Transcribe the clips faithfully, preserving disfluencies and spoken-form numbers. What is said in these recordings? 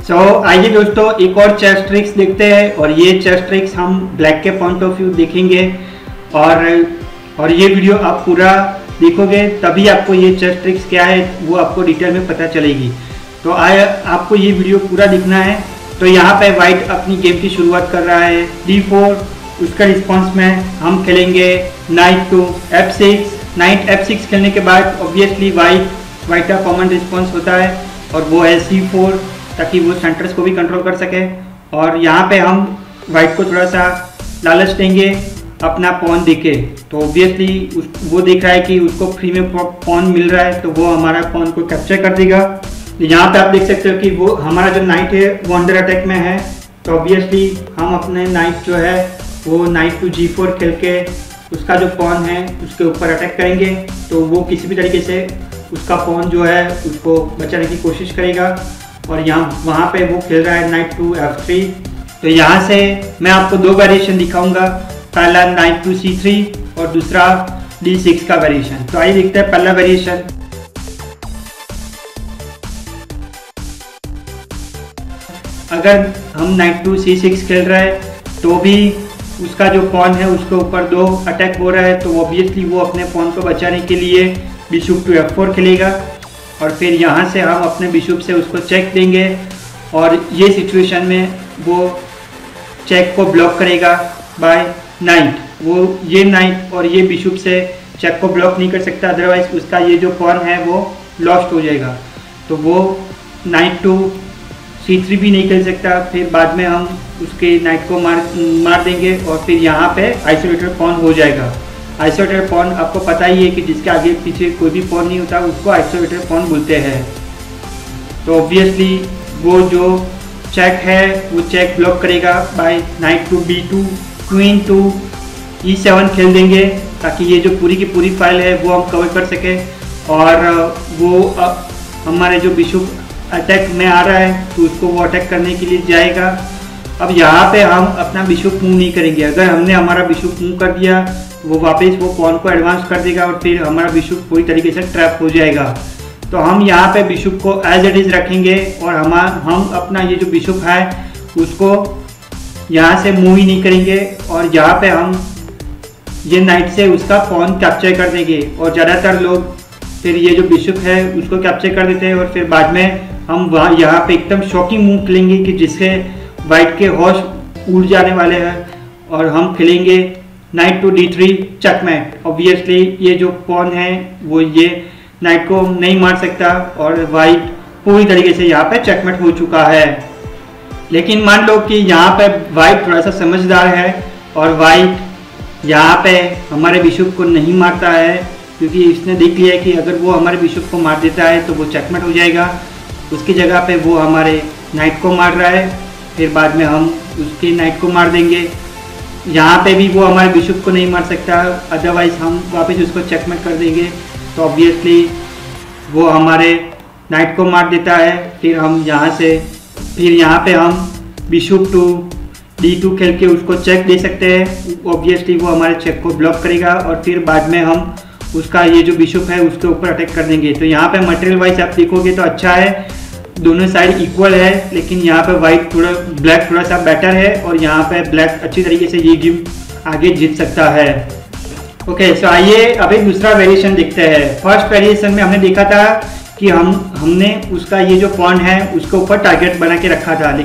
सो so, आइए दोस्तों एक और चेस ट्रिक्स देखते हैं और ये चेस ट्रिक्स हम ब्लैक के पॉइंट ऑफ व्यू देखेंगे और और ये वीडियो आप पूरा देखोगे तभी आपको ये चेस ट्रिक्स क्या है वो आपको डिटेल में पता चलेगी। तो आए आपको ये वीडियो पूरा दिखना है। तो यहाँ पे वाइट अपनी गेम की शुरुआत कर रहा है डी फोर, उसका रिस्पॉन्स में हम खेलेंगे knight to F six. Knight F six खेलने के बाद ऑब्वियसली वाइट वाइट का कॉमन रिस्पॉन्स होता है और वो है सी फोर, ताकि वो सेंटर्स को भी कंट्रोल कर सके। और यहाँ पे हम वाइट को थोड़ा सा लालच देंगे अपना पॉन देके, तो ऑब्वियसली उस वो देख रहा है कि उसको फ्री में पॉन मिल रहा है तो वो हमारा पॉन को कैप्चर कर देगा। यहाँ पे आप देख सकते हो कि वो हमारा जो नाइट है वो अंडर अटैक में है, तो ऑब्वियसली हम अपने नाइट जो है वो नाइट टू जी फोर खेल के उसका जो पॉन है उसके ऊपर अटैक करेंगे, तो वो किसी भी तरीके से उसका पॉन जो है उसको बचाने की कोशिश करेगा। और यहाँ वहाँ पे वो खेल रहा है नाइट टू एफ थ्री। तो यहाँ से मैं आपको दो वेरिएशन दिखाऊंगा, पहला नाइट टू सी थ्री और दूसरा डी सिक्स का वेरिएशन। तो आइए देखते हैं पहला वेरिएशन। अगर हम नाइट टू सी सिक्स खेल रहे हैं तो भी उसका जो पॉन है उसके ऊपर दो अटैक हो रहा है, तो ऑब्वियसली वो अपने पॉन को बचाने के लिए बिशप टू एफ फोर खेलेगा और फिर यहाँ से हम अपने बिशप से उसको चेक देंगे और ये सिचुएशन में वो चेक को ब्लॉक करेगा बाय नाइट। वो ये नाइट और ये बिशप से चेक को ब्लॉक नहीं कर सकता, अदरवाइज उसका ये जो पॉन है वो लॉस्ट हो जाएगा। तो वो नाइट टू सी थ्री भी नहीं खेल सकता, फिर बाद में हम उसके नाइट को मार मार देंगे और फिर यहाँ पे आइसोलेटेड पॉन हो जाएगा। आइसोलेटेड पॉन आपको पता ही है कि जिसके आगे पीछे कोई भी पॉन नहीं होता उसको आइसोलेटेड पॉन बोलते हैं। तो ऑब्वियसली वो जो चेक है वो चेक ब्लॉक करेगा by knight to B two, queen to E seven खेल देंगे ताकि ये जो पूरी की पूरी फाइल है वो हम कवर कर सकें। और वो हमारे जो बिशप अटैक में आ रहा है तो उसको वो अटैक करने के लिए जाएगा। अब यहाँ पे हम अपना बिशप मूव नहीं करेंगे, अगर हमने हमारा बिशप मूव कर दिया वो वापस वो पॉन को एडवांस कर देगा और फिर हमारा बिशप पूरी तरीके से ट्रैप हो जाएगा। तो हम यहाँ पे बिशप को एज इट इज रखेंगे और हम हम अपना ये जो बिशप है उसको यहाँ से मूव ही नहीं करेंगे और यहाँ पे हम ये नाइट से उसका पॉन कैप्चर कर देंगे। और ज़्यादातर लोग फिर ये जो बिशप है उसको कैप्चर कर देते हैं और फिर बाद में हम वहाँ यहाँ पे एकदम शॉकिंग मूव खेलेंगे कि जिससे वाइट के होश उड़ जाने वाले हैं और हम खेलेंगे knight to D three checkmate. Obviously ये जो पॉन है वो ये नाइट को नहीं मार सकता और वाइट पूरी तरीके से यहाँ पे चेकमेट हो चुका है। लेकिन मान लो कि यहाँ पे वाइट थोड़ा सा समझदार है और वाइट यहाँ पे हमारे बिशप को नहीं मारता है, क्योंकि इसने देख लिया है कि अगर वो हमारे बिशप को मार देता है तो वो चेकमेट हो जाएगा। उसकी जगह पे वो हमारे नाइट को मार रहा है, फिर बाद में हम उसके नाइट को मार देंगे। यहाँ पे भी वो हमारे बिशप को नहीं मार सकता, अदरवाइज हम वापस उसको चेकमेट कर देंगे। तो ऑब्वियसली वो हमारे नाइट को मार देता है। फिर हम यहाँ से फिर यहाँ पे हम बिशप टू डी टू खेल के उसको चेक दे सकते हैं। ऑब्वियसली वो हमारे चेक को ब्लॉक करेगा और फिर बाद में हम उसका ये जो बिशप है उसके ऊपर अटैक कर देंगे। तो यहाँ पे मटेरियल वाइज आप देखोगे तो अच्छा है, दोनों साइड इक्वल है, लेकिन यहाँ पे वाइट थोड़ा ब्लैक थोड़ा सा बेटर है और यहाँ पे ब्लैक अच्छी तरीके से ये गेम आगे जीत सकता है। ओके, सो आइए अभी दूसरा वेरिएशन देखते हैं। फर्स्ट वेरिएशन में हमने देखा था कि हम हमने उसका ये जो पॉन है उसके ऊपर टारगेट बना के रखा था।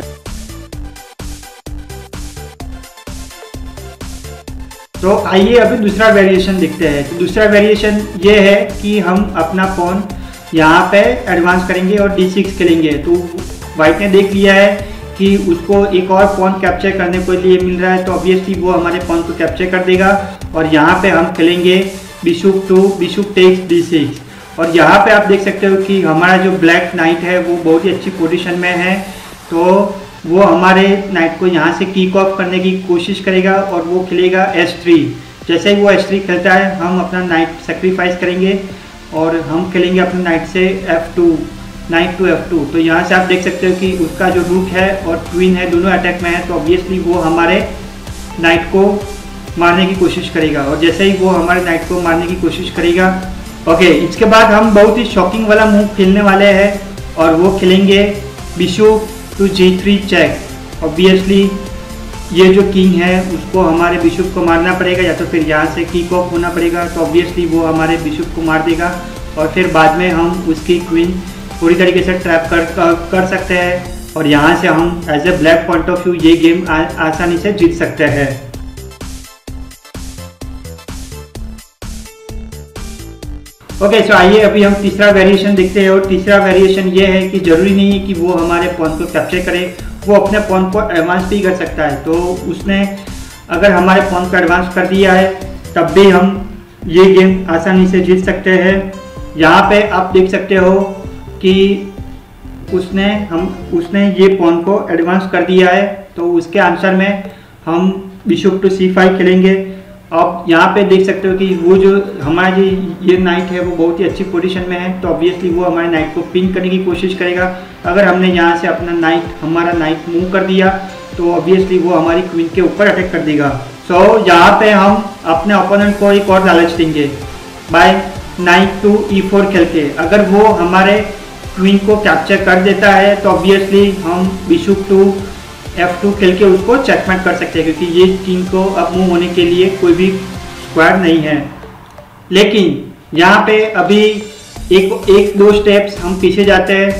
तो आइए अभी दूसरा वेरिएशन देखते हैं। तो दूसरा वेरिएशन ये है कि हम अपना पॉन यहाँ पे एडवांस करेंगे और डी सिक्स खेलेंगे। तो वाइट ने देख लिया है कि उसको एक और पॉन कैप्चर करने के लिए मिल रहा है, तो ऑब्वियसली वो हमारे पॉन को कैप्चर कर देगा और यहाँ पे हम खेलेंगे bishop to bishop takes D six. और यहाँ पे आप देख सकते हो कि हमारा जो ब्लैक नाइट है वो बहुत ही अच्छी पोजीशन में है, तो वो हमारे नाइट को यहाँ से किक ऑफ करने की कोशिश करेगा और वो खेलेगा एस थ्री। जैसे ही वो एस थ्री खेलता है हम अपना नाइट सेक्रीफाइस करेंगे और हम खेलेंगे अपने नाइट से F two, knight to F two. तो यहाँ से आप देख सकते हो कि उसका जो रूक है और क्वीन है दोनों अटैक में है, तो ऑब्वियसली वो हमारे नाइट को मारने की कोशिश करेगा। और जैसे ही वो हमारे नाइट को मारने की कोशिश करेगा, ओके, इसके बाद हम बहुत ही शॉकिंग वाला मूव खेलने वाले हैं और वो खेलेंगे bishop to G three check. Obviously ये जो किंग है उसको हमारे बिशप को मारना पड़ेगा, या तो फिर यहाँ से किक ऑफ होना पड़ेगा, तो ऑब्वियसली वो हमारे बिशप को मार देगा और फिर बाद में हम उसकी क्वीन पूरी तरीके से ट्रैप कर कर सकते हैं और यहाँ से हम as a black point of view ये गेम आ, आसानी से जीत सकते हैं। ओके सो आइए अभी हम तीसरा वेरिएशन देखते हैं, और तीसरा वेरिएशन ये है कि जरूरी नहीं है कि वो हमारे पॉन को कैप्चर करे, वो अपने पॉन को एडवांस भी कर सकता है। तो उसने अगर हमारे पॉन को एडवांस कर दिया है तब भी हम ये गेम आसानी से जीत सकते हैं। यहाँ पे आप देख सकते हो कि उसने हम उसने ये पॉन को एडवांस कर दिया है, तो उसके आंसर में हम बिशप टू सी फाइव खेलेंगे। आप यहाँ पे देख सकते हो कि वो जो हमारा जो ये नाइट है वो बहुत ही अच्छी पोजीशन में है, तो ऑब्वियसली वो हमारे नाइट को पिन करने की कोशिश करेगा। अगर हमने यहाँ से अपना नाइट हमारा नाइट मूव कर दिया तो ऑब्वियसली वो हमारी क्वीन के ऊपर अटैक कर देगा। सो so, यहाँ पे हम अपने ओपोनेंट को एक और लालच देंगे by knight to E four खेल के। अगर वो हमारे क्वीन को कैप्चर कर देता है तो ऑब्वियसली हम बिशप टू एफ टू खेल के उसको चेकमेट कर सकते हैं, क्योंकि ये किंग को अब मूव होने के लिए कोई भी स्क्वायर नहीं है। लेकिन यहाँ पे अभी एक एक दो स्टेप्स हम पीछे जाते हैं।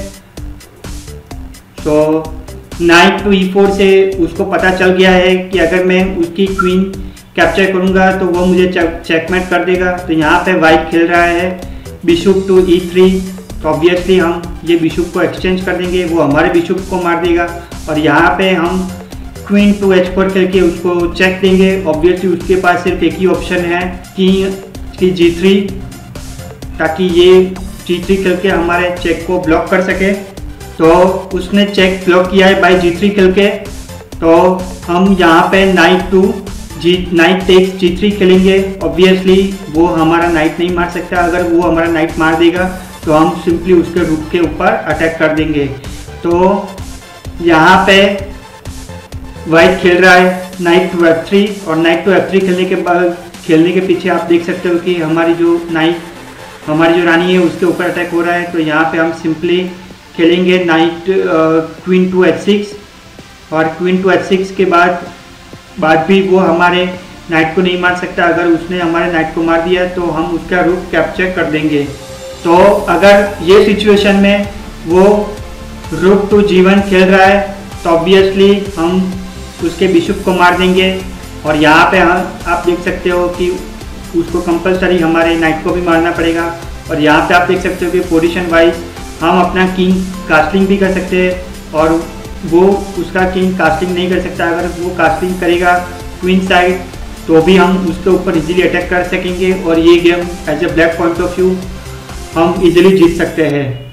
तो नाइट टू ई फोर से उसको पता चल गया है कि अगर मैं उसकी क्वीन कैप्चर करूँगा तो वो मुझे चेकमेट कर देगा। तो यहाँ पे वाइट खेल रहा है बिशप टू ई थ्री, तो ऑब्वियसली हम ये बिशप को एक्सचेंज कर देंगे, वो हमारे बिशप को मार देगा। और यहाँ पे हम क्वीन टू एच फोर करके उसको चेक देंगे। ऑब्वियसली उसके पास सिर्फ एक ही ऑप्शन है कि जी थ्री, ताकि ये जी थ्री खेल के हमारे चेक को ब्लॉक कर सके। तो उसने चेक ब्लॉक किया है बाय जी थ्री खेल के। तो हम यहाँ पे knight to G knight takes G three खेलेंगे। ऑब्वियसली वो हमारा नाइट नहीं मार सकता, अगर वो हमारा नाइट मार देगा तो हम सिंपली उसके रूक के ऊपर अटैक कर देंगे। तो यहाँ पे वाइट खेल रहा है नाइट टू एफ थ्री, और नाइट टू एफ थ्री खेलने के बाद खेलने के पीछे आप देख सकते हो कि हमारी जो नाइट हमारी जो रानी है उसके ऊपर अटैक हो रहा है। तो यहाँ पे हम सिंपली खेलेंगे knight queen to H six, और क्वीन टू एच सिक्स के बाद बाद भी वो हमारे नाइट को नहीं मार सकता। अगर उसने हमारे नाइट को मार दिया तो हम उसका रूक कैप्चर कर देंगे। तो अगर ये सिचुएशन में वो रूक टू जी वन खेल रहा है तो ऑब्वियसली हम उसके बिशप को मार देंगे। और यहाँ पे हम आप देख सकते हो कि उसको कंपलसरी हमारे नाइट को भी मारना पड़ेगा। और यहाँ पे आप देख सकते हो कि पोजीशन वाइज हम अपना किंग कास्टिंग भी कर सकते हैं, और वो उसका किंग कास्टिंग नहीं कर सकता। अगर वो कास्टिंग करेगा क्वीन साइड तो भी हम उसके ऊपर इजीली अटैक कर सकेंगे, और ये game as a black point of view हम इजीली जीत सकते हैं।